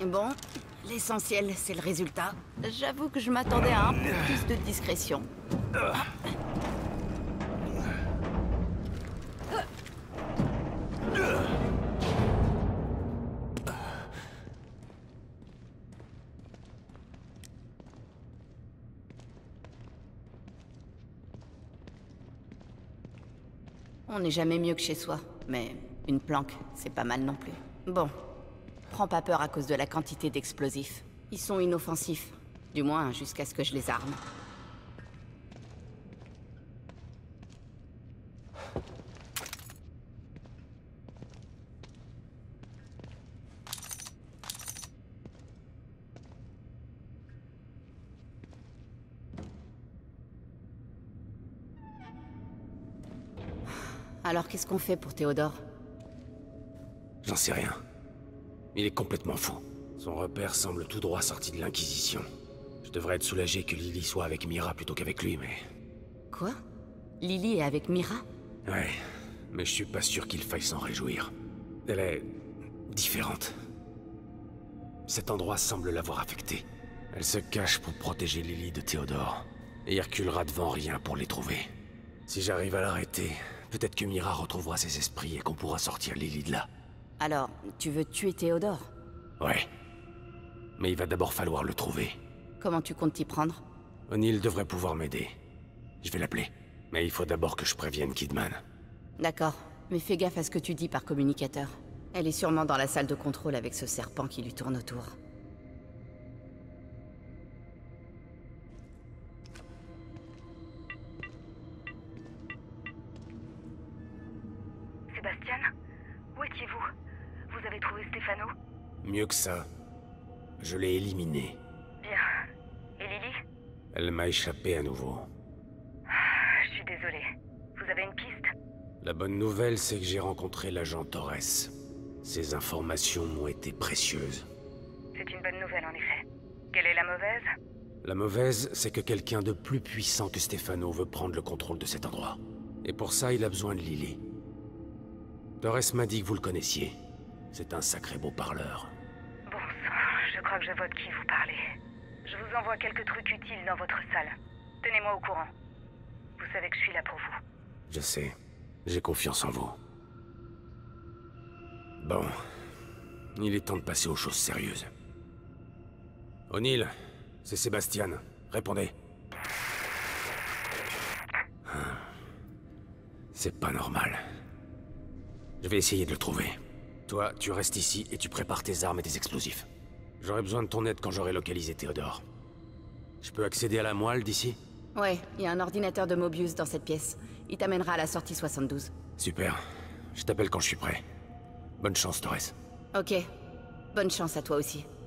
Bon, l'essentiel, c'est le résultat. J'avoue que je m'attendais à un peu plus de discrétion. On n'est jamais mieux que chez soi, mais une planque, c'est pas mal non plus. Bon, prends pas peur à cause de la quantité d'explosifs. Ils sont inoffensifs, du moins jusqu'à ce que je les arme. Alors qu'est-ce qu'on fait pour Théodore? J'en sais rien. Il est complètement fou. Son repère semble tout droit sorti de l'Inquisition. Je devrais être soulagé que Lily soit avec Mira plutôt qu'avec lui, mais... Quoi? Lily est avec Mira? Ouais, mais je suis pas sûr qu'il faille s'en réjouir. Elle est... différente. Cet endroit semble l'avoir affectée. Elle se cache pour protéger Lily de Théodore. Et il reculera devant rien pour les trouver. Si j'arrive à l'arrêter, peut-être que Mira retrouvera ses esprits et qu'on pourra sortir Lily de là. Alors, tu veux tuer Théodore? Ouais. Mais il va d'abord falloir le trouver. Comment tu comptes t'y prendre? O'Neill devrait pouvoir m'aider. Je vais l'appeler. Mais il faut d'abord que je prévienne Kidman. D'accord, mais fais gaffe à ce que tu dis par communicateur. Elle est sûrement dans la salle de contrôle avec ce serpent qui lui tourne autour. Sébastien? Où étiez-vous? Vous avez trouvé Stefano? Mieux que ça. Je l'ai éliminé. Bien. Et Lily? Elle m'a échappé à nouveau. Je suis désolée. Vous avez une piste? La bonne nouvelle, c'est que j'ai rencontré l'agent Torres. Ces informations m'ont été précieuses. C'est une bonne nouvelle, en effet. Quelle est la mauvaise? La mauvaise, c'est que quelqu'un de plus puissant que Stefano veut prendre le contrôle de cet endroit. Et pour ça, il a besoin de Lily. Torres m'a dit que vous le connaissiez. C'est un sacré beau parleur. Bon sang, je crois que je vois de qui vous parlez. Je vous envoie quelques trucs utiles dans votre salle. Tenez-moi au courant. Vous savez que je suis là pour vous. Je sais. J'ai confiance en vous. Bon. Il est temps de passer aux choses sérieuses. O'Neill, c'est Sébastien. Répondez. C'est pas normal. Je vais essayer de le trouver. Toi, tu restes ici et tu prépares tes armes et tes explosifs. J'aurai besoin de ton aide quand j'aurai localisé Théodore. Je peux accéder à la moelle d'ici? Ouais, il y a un ordinateur de Mobius dans cette pièce. Il t'amènera à la sortie 72. Super. Je t'appelle quand je suis prêt. Bonne chance, Torres. Ok. Bonne chance à toi aussi.